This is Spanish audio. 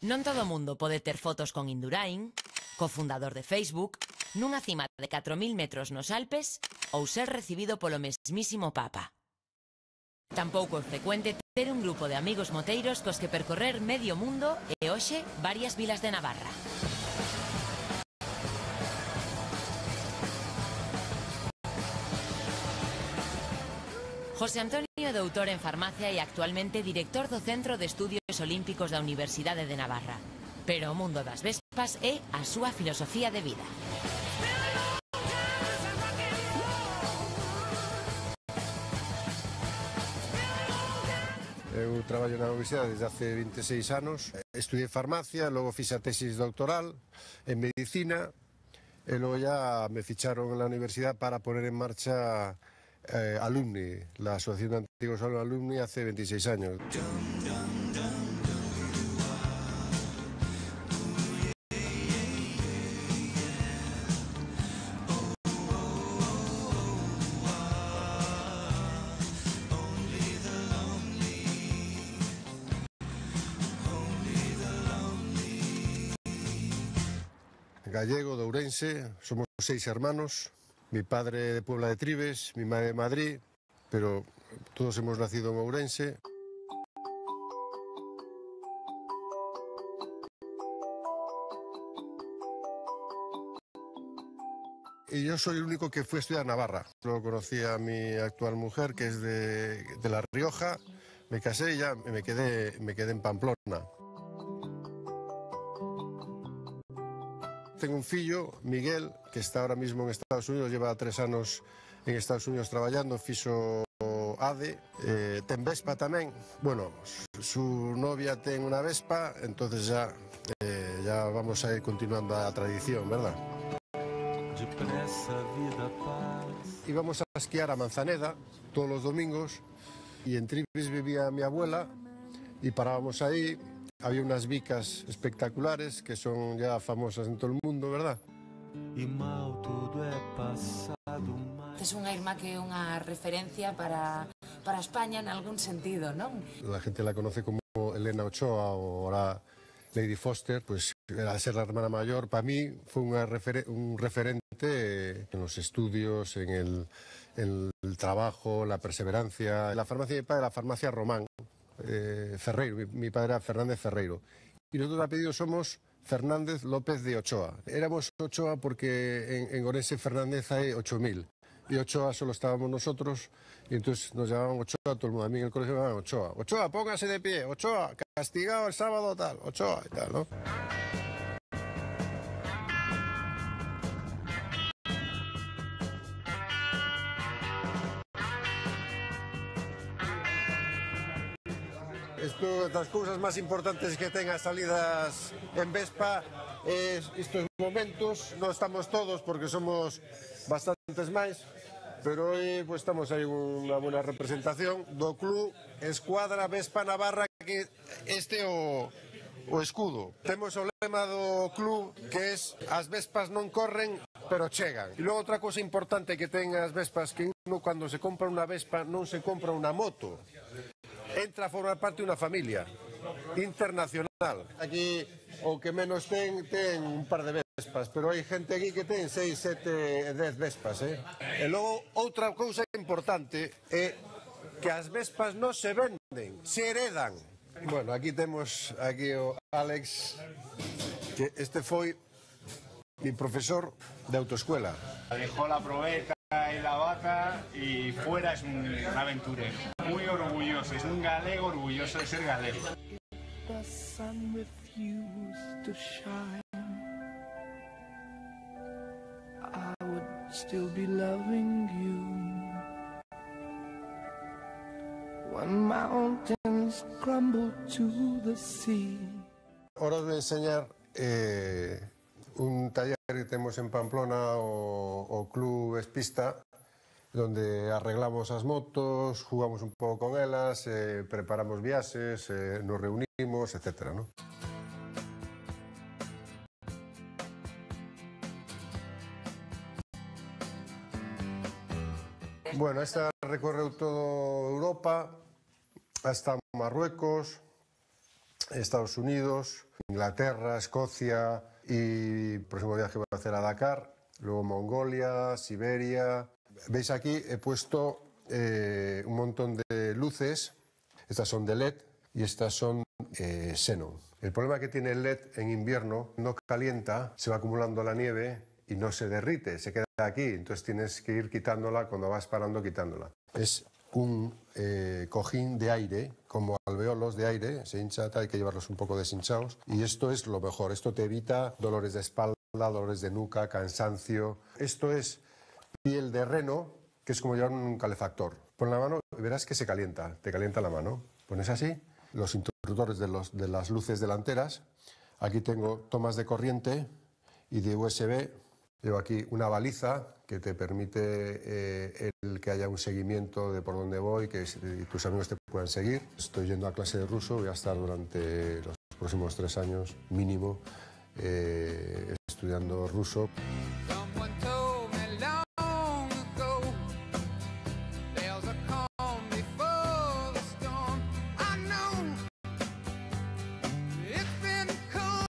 Non todo mundo pode ter fotos con Indurain, cofundador de Facebook, nunha cima de 4000 metros nos Alpes ou ser recibido polo mesmísimo Papa. Tampouco é frecuente ter un grupo de amigos moteiros cos que percorrer medio mundo e hoxe varias vilas de Navarra. José Antonio é doutor en farmacia e actualmente director do Centro de Estudios Olímpicos da Universidade de Navarra. Pero o mundo das vespas é a súa filosofía de vida. Eu traballo na universidade desde hace 26 anos. Estudiei farmacia, logo fixe a tesis doctoral en medicina e logo ya me ficharon na universidade para poner en marcha Alumni, la Asociación de Antiguos Alumni hace 26 años. Gallego, de Ourense, somos 6 hermanos. Mi padre de Puebla de Tribes, mi madre de Madrid, pero todos hemos nacido en Ourense. Y yo soy el único que fue a estudiar a Navarra. Luego conocí a mi actual mujer, que es de La Rioja. Me casé y ya me quedé en Pamplona. Tengo un fillo, Miguel, que está ahora mismo en Estados Unidos, lleva 3 anos en Estados Unidos traballando, fixo ADE, ten Vespa tamén. Bueno, su novia ten unha Vespa, entonces ya vamos a ir continuando a tradición, ¿verdad? Íbamos a esquiar a Manzaneda todos los domingos y en Tribes vivía mi abuela y parábamos ahí. Había unas vicas espectaculares que son ya famosas en todo el mundo, ¿verdad? Es unha irmá que é unha referencia para España en algún sentido, ¿non? La gente la conoce como Elena Ochoa o ahora Lady Foster, pues al ser la hermana mayor, para mí fue un referente en los estudios, en el trabajo, la perseverancia. La farmacia de mi padre, la farmacia Román. Ferreiro, mi padre era Fernández Ferreiro y nosotros de apellido somos Fernández López de Ochoa. Éramos Ochoa porque en Orense Fernández hay 8000 y Ochoa solo estábamos nosotros y entonces nos llamaban Ochoa, todo el mundo, a mí en el colegio me llamaban Ochoa. Ochoa, póngase de pie, Ochoa, castigado el sábado tal, Ochoa y tal, ¿no? Esto, las cosas más importantes que tenga salidas en Vespa es estos momentos. No estamos todos porque somos bastantes máis, pero hoy pues estamos aí unha buena representación do Club Escuadra Vespa Navarra, que este o escudo. Temos o lema do club que es as Vespas non corren, pero chegan. E logo outra cosa importante que ten as Vespas, que uno cuando se compra unha Vespa non se compra unha moto, entra a formar parte de unha familia internacional. Aquí o que menos ten un par de Vespas, pero hai gente aquí que ten 6, 7, 10 Vespas, E logo outra cousa importante é que as Vespas non se venden, se heredan. Bueno, aquí temos o Alex, que este foi mi profesor de autoescuela. Dejó la probeta y la vaca y fuera es un aventurero. Muy orgulloso, es un galego orgulloso de ser galego. The sun refused to shine. I would still be loving you. When mountains crumble to the sea. Ahora os voy a enseñar un taller que tenemos en Pamplona, o Club Vespista, donde arreglamos as motos, jugamos un pouco con elas, preparamos viaxes, nos reunimos, etcétera, ¿no? Bueno, esta recorreu toda Europa, hasta Marruecos, Estados Unidos, Inglaterra, Escocia y el próximo viaje voy a hacer a Dakar, luego Mongolia, Siberia. Veis aquí he puesto un montón de luces, estas son de LED y estas son xenón. El problema que tiene el LED en invierno, no calienta, se va acumulando la nieve y no se derrite, se queda aquí, entonces tienes que ir quitándola cuando vas parando, quitándola. Es un cojín de aire, como alveolos de aire, se hincha, hay que llevarlos un poco deshinchados y esto es lo mejor, esto te evita dolores de espalda, dolores de nuca, cansancio. Esto es piel de reno, que es como llevar un calefactor. Pon la mano y verás que se calienta, te calienta la mano. Pones así, los interruptores de las luces delanteras. Aquí tengo tomas de corriente y de USB. Llevo aquí una baliza que te permite que haya un seguimiento de por dónde voy, que tus amigos te puedan seguir. Estoy yendo a clase de ruso, voy a estar durante los próximos 3 años mínimo estudiando ruso.